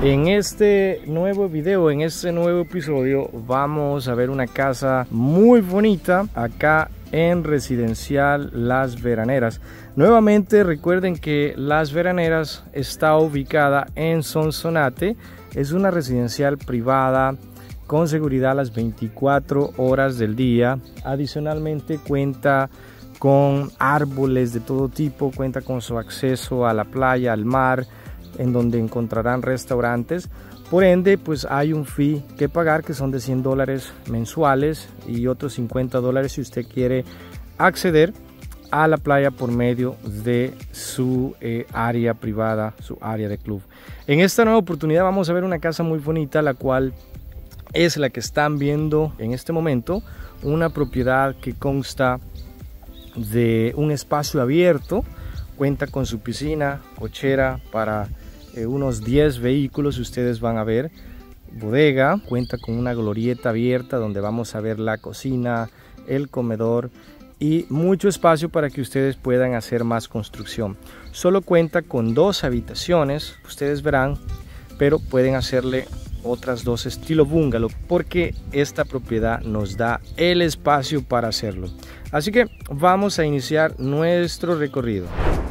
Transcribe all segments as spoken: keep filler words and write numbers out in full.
En este nuevo video, en este nuevo episodio, vamos a ver una casa muy bonita acá en Residencial Las Veraneras. Nuevamente recuerden que Las Veraneras está ubicada en Sonsonate. Es una residencial privada con seguridad las veinticuatro horas del día. Adicionalmente cuenta con árboles de todo tipo, cuenta con su acceso a la playa, al mar, en donde encontrarán restaurantes. Por ende, pues hay un fee que pagar que son de cien dólares mensuales y otros cincuenta dólares si usted quiere acceder a la playa por medio de su eh, área privada, su área de club. En esta nueva oportunidad vamos a ver una casa muy bonita, la cual es la que están viendo en este momento, una propiedad que consta de un espacio abierto, cuenta con su piscina, cochera para eh, unos diez vehículos, ustedes van a ver, bodega, cuenta con una glorieta abierta donde vamos a ver la cocina, el comedor y mucho espacio para que ustedes puedan hacer más construcción. Solo cuenta con dos habitaciones, ustedes verán, pero pueden hacerle otras dos estilo bungalow porque esta propiedad nos da el espacio para hacerlo. Así que vamos a iniciar nuestro recorrido.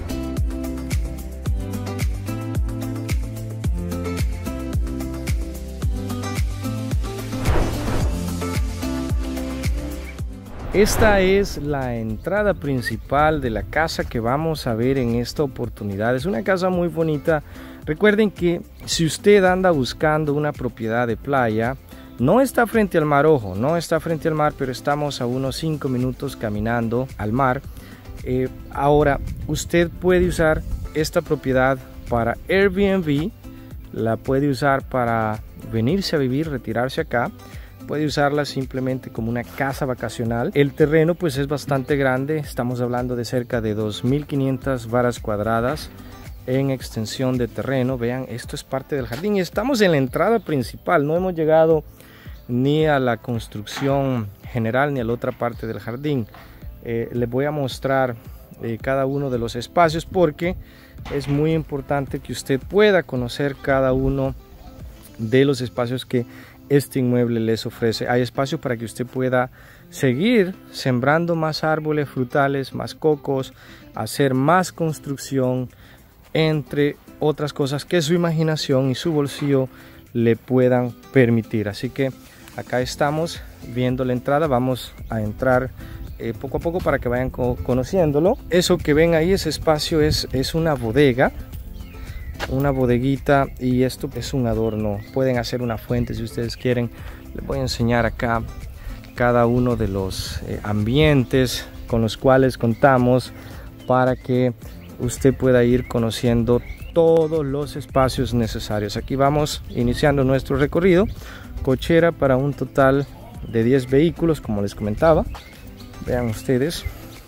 Esta es la entrada principal de la casa que vamos a ver en esta oportunidad. Es una casa muy bonita. Recuerden que si usted anda buscando una propiedad de playa, no está frente al mar, ojo, no está frente al mar, pero estamos a unos cinco minutos caminando al mar. Eh, ahora, usted puede usar esta propiedad para Airbnb, la puede usar para venirse a vivir, retirarse acá. Puede usarla simplemente como una casa vacacional. El terreno pues es bastante grande, estamos hablando de cerca de dos mil quinientas varas cuadradas en extensión de terreno. Vean, esto es parte del jardín y estamos en la entrada principal, no hemos llegado ni a la construcción general ni a la otra parte del jardín. Eh, les voy a mostrar eh, cada uno de los espacios porque es muy importante que usted pueda conocer cada uno de los espacios que este inmueble les ofrece. Hay espacio para que usted pueda seguir sembrando más árboles frutales, más cocos, hacer más construcción, entre otras cosas que su imaginación y su bolsillo le puedan permitir. Así que acá estamos viendo la entrada, vamos a entrar eh, poco a poco para que vayan co conociéndolo. Eso que ven ahí, ese espacio es, es una bodega, una bodeguita, y esto es un adorno. Pueden hacer una fuente si ustedes quieren. Les voy a enseñar acá cada uno de los eh, ambientes con los cuales contamos para que usted pueda ir conociendo todos los espacios necesarios. Aquí vamos iniciando nuestro recorrido. Cochera para un total de diez vehículos, como les comentaba, vean ustedes,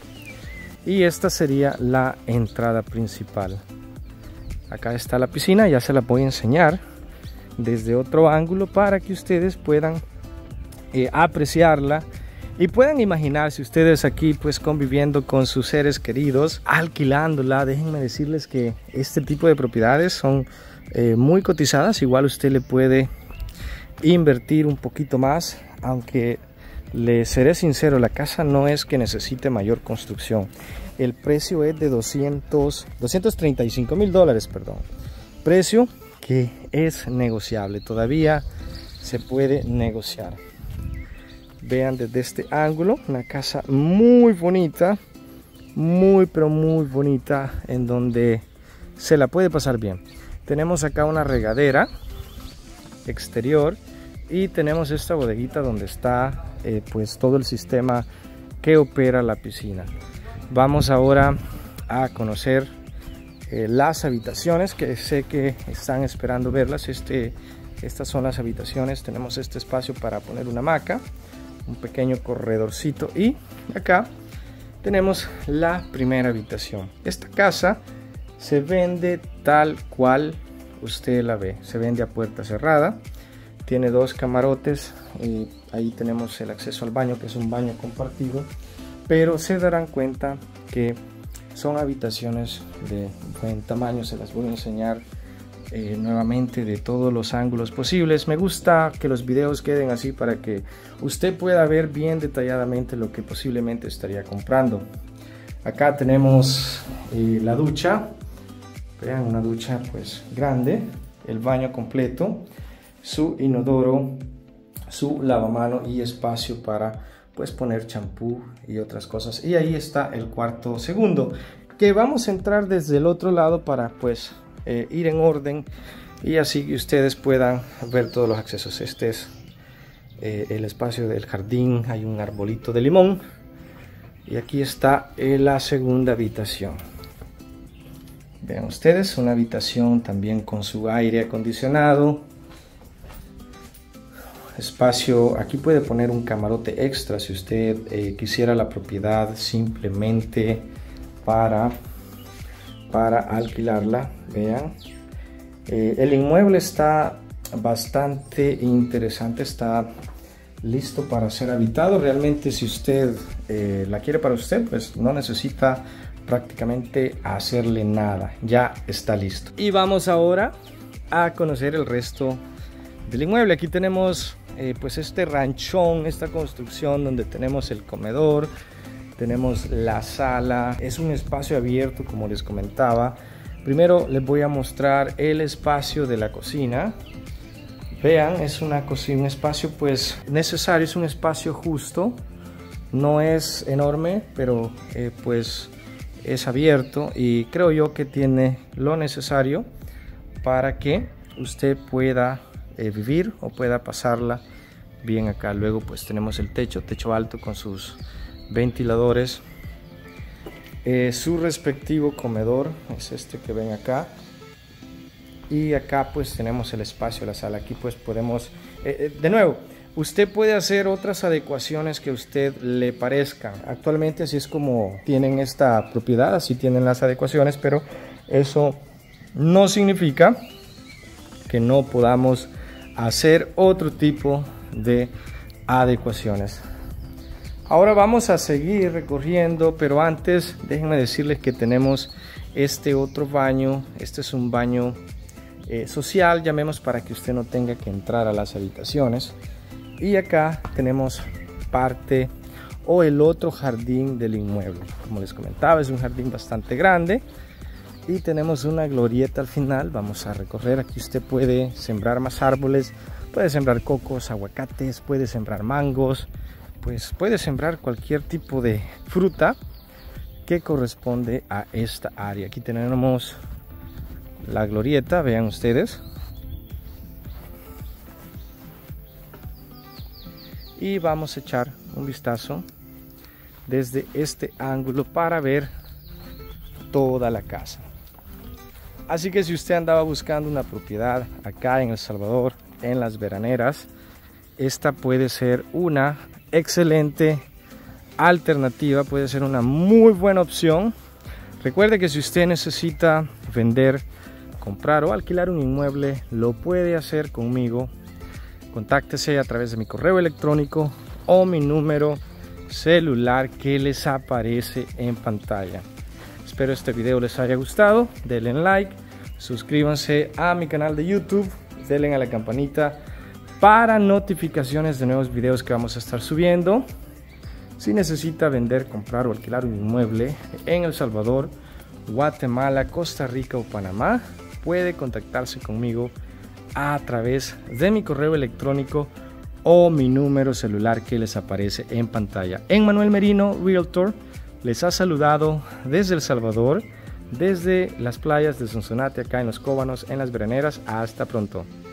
y esta sería la entrada principal. Acá está la piscina, ya se la voy a enseñar desde otro ángulo para que ustedes puedan eh, apreciarla y puedan imaginarse ustedes aquí pues conviviendo con sus seres queridos, alquilándola. Déjenme decirles que este tipo de propiedades son eh, muy cotizadas. Igual usted le puede invertir un poquito más, aunque le seré sincero, la casa no es que necesite mayor construcción. El precio es de doscientos, doscientos treinta y cinco mil dólares, perdón. Precio que es negociable, todavía se puede negociar. Vean desde este ángulo, una casa muy bonita, muy pero muy bonita, en donde se la puede pasar bien. Tenemos acá una regadera exterior y tenemos esta bodeguita donde está eh, pues todo el sistema que opera la piscina. Vamos ahora a conocer eh, las habitaciones, que sé que están esperando verlas. Este, estas son las habitaciones. Tenemos este espacio para poner una hamaca, un pequeño corredorcito, y acá tenemos la primera habitación. Esta casa se vende tal cual usted la ve, se vende a puerta cerrada, tiene dos camarotes y ahí tenemos el acceso al baño, que es un baño compartido, pero se darán cuenta que son habitaciones de buen tamaño. Se las voy a enseñar eh, nuevamente de todos los ángulos posibles. Me gusta que los videos queden así para que usted pueda ver bien detalladamente lo que posiblemente estaría comprando. Acá tenemos eh, la ducha, vean, una ducha pues grande, el baño completo, su inodoro, su lavamano y espacio para pues poner champú y otras cosas. Y ahí está el cuarto segundo, que vamos a entrar desde el otro lado para pues eh, ir en orden y así que ustedes puedan ver todos los accesos. Este es eh, el espacio del jardín, hay un arbolito de limón y aquí está eh, la segunda habitación. Vean ustedes, una habitación también con su aire acondicionado, espacio, aquí puede poner un camarote extra si usted eh, quisiera la propiedad simplemente para, para alquilarla. Vean, eh, el inmueble está bastante interesante, está listo para ser habitado. Realmente si usted eh, la quiere para usted, pues no necesita prácticamente hacerle nada, ya está listo. Y vamos ahora a conocer el resto del inmueble. Aquí tenemos eh, pues este ranchón, esta construcción donde tenemos el comedor, tenemos la sala, es un espacio abierto como les comentaba. Primero les voy a mostrar el espacio de la cocina. Vean, es una cocina, un espacio pues necesario, es un espacio justo, no es enorme, pero eh, pues es abierto y creo yo que tiene lo necesario para que usted pueda eh, vivir o pueda pasarla bien acá. Luego pues tenemos el techo, techo alto con sus ventiladores, eh, su respectivo comedor es este que ven acá, y acá pues tenemos el espacio de la sala. Aquí pues podemos eh, eh, de nuevo usted puede hacer otras adecuaciones que a usted le parezcan. Actualmente así es como tienen esta propiedad, así tienen las adecuaciones, pero eso no significa que no podamos hacer otro tipo de adecuaciones. Ahora vamos a seguir recorriendo, pero antes déjenme decirles que tenemos este otro baño. Este es un baño eh, social, llamemos, para que usted no tenga que entrar a las habitaciones. Y acá tenemos parte o el otro jardín del inmueble. Como les comentaba, es un jardín bastante grande y tenemos una glorieta al final. Vamos a recorrer. Aquí usted puede sembrar más árboles, puede sembrar cocos, aguacates, puede sembrar mangos, pues puede sembrar cualquier tipo de fruta que corresponde a esta área. Aquí tenemos la glorieta, vean ustedes. Y vamos a echar un vistazo desde este ángulo para ver toda la casa. Así que si usted andaba buscando una propiedad acá en El Salvador, en Las Veraneras, esta puede ser una excelente alternativa, puede ser una muy buena opción. Recuerde que si usted necesita vender, comprar o alquilar un inmueble, lo puede hacer conmigo. Contáctese a través de mi correo electrónico o mi número celular que les aparece en pantalla. Espero este video les haya gustado. Denle like, suscríbanse a mi canal de YouTube, denle a la campanita para notificaciones de nuevos videos que vamos a estar subiendo. Si necesita vender, comprar o alquilar un inmueble en El Salvador, Guatemala, Costa Rica o Panamá, puede contactarse conmigo a través de mi correo electrónico o mi número celular que les aparece en pantalla. Emmanuel Merino, Realtor, les ha saludado desde El Salvador, desde las playas de Sonsonate, acá en Los Cóbanos, en Las Veraneras. Hasta pronto.